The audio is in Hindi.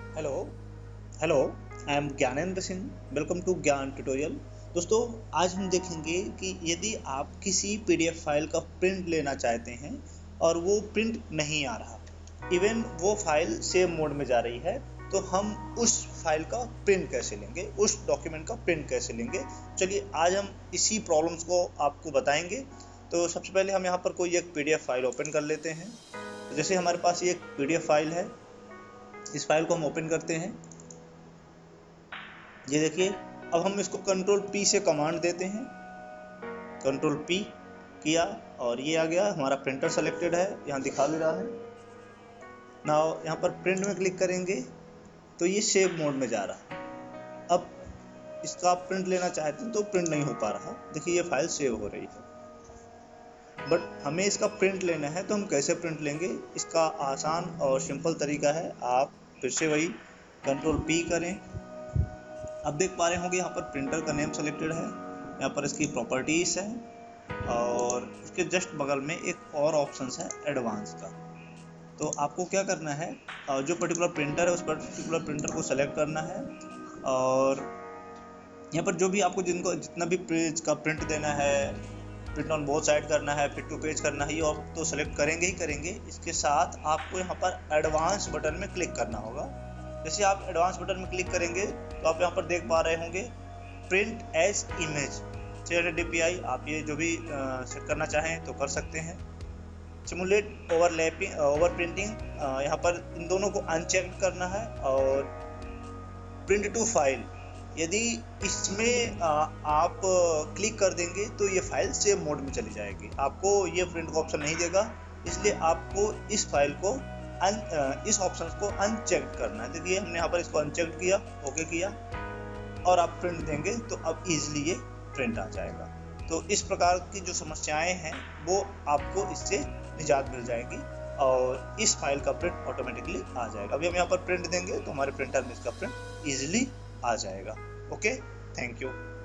Hello hello I am Gyanendra Singh. Welcome to Gyan tutorial. दोस्तों, आज हम देखेंगे कि यदि आप किसी पीडीएफ फाइल का प्रिंट लेना चाहते हैं और वो प्रिंट नहीं आ रहा, इवन वो फाइल सेव मोड में जा रही है, तो हम उस फाइल का प्रिंट कैसे लेंगे, उस डॉक्यूमेंट का प्रिंट कैसे लेंगे। चलिए आज हम इसी प्रॉब्लम्स को आपको बताएंगे। तो सबसे पहले हम यहाँ पर कोई एक पीडीएफ फाइल ओपन कर लेते हैं। जैसे हमारे पास ये एक पीडीएफ फाइल है, इस फाइल को हम ओपन करते हैं। ये देखिए, अब हम इसको कंट्रोल पी से कमांड देते हैं। कंट्रोल पी किया और ये आ गया, हमारा प्रिंटर सेलेक्टेड है, यहाँ दिखा भी रहा है। नाउ यहाँ पर प्रिंट में क्लिक करेंगे तो ये सेव मोड में जा रहा है। अब इसका आप प्रिंट लेना चाहते हैं तो प्रिंट नहीं हो पा रहा। देखिए ये फाइल सेव हो रही है, बट हमें इसका प्रिंट लेना है। तो हम कैसे प्रिंट लेंगे, इसका आसान और सिंपल तरीका है। आप फिर से वही कंट्रोल पी करें। अब देख पा रहे होंगे यहाँ पर प्रिंटर का नेम सेलेक्टेड है, यहाँ पर इसकी प्रॉपर्टीज है और इसके जस्ट बगल में एक और ऑप्शन है एडवांस का। तो आपको क्या करना है, जो पर्टिकुलर प्रिंटर है उस पर्टिकुलर प्रिंटर को सेलेक्ट करना है और यहाँ पर जो भी आपको जितना भी पेज का प्रिंट देना है, प्रिंट ऑन बोथ साइड करना है, फिट टू पेज करना है, ये आप तो सेलेक्ट करेंगे ही करेंगे। इसके साथ आपको यहाँ पर एडवांस बटन में क्लिक करना होगा। जैसे आप एडवांस बटन में क्लिक करेंगे तो आप यहाँ पर देख पा रहे होंगे प्रिंट एज इमेज 300 dpi। आप ये जो भी सेट करना चाहें तो कर सकते हैं। सिमुलेट ओवरलैपिंग ओवर प्रिंटिंग, यहाँ पर इन दोनों को अनचेक करना है। और प्रिंट टू फाइल, यदि इसमें आप क्लिक कर देंगे तो ये फाइल सेव मोड में चली जाएगी, आपको ये प्रिंट का ऑप्शन नहीं देगा। इसलिए आपको इस फाइल को इस ऑप्शन को अनचेक करना है। देखिए हमने यहाँ पर इसको अनचेक किया, ओके किया और आप प्रिंट देंगे तो अब इजीली ये प्रिंट आ जाएगा। तो इस प्रकार की जो समस्याएं हैं वो आपको इससे निजात मिल जाएगी और इस फाइल का प्रिंट ऑटोमेटिकली आ जाएगा। अभी हम यहाँ पर प्रिंट देंगे तो हमारे प्रिंटर में इसका प्रिंट इजीली आ जाएगा। Okay, thank you.